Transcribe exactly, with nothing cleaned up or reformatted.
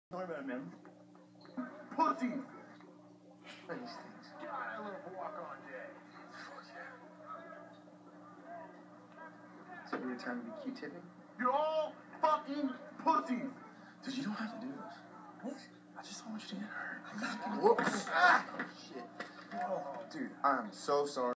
Sorry about it, man. Pussy! These things. God, I love walk-on day. So your time to be Q-tipping? You're all fucking pussies! Dude, you don't have to do this. What? I just don't want you to get hurt. Whoops! Ah! Shit. Whoa. Dude, I'm so sorry.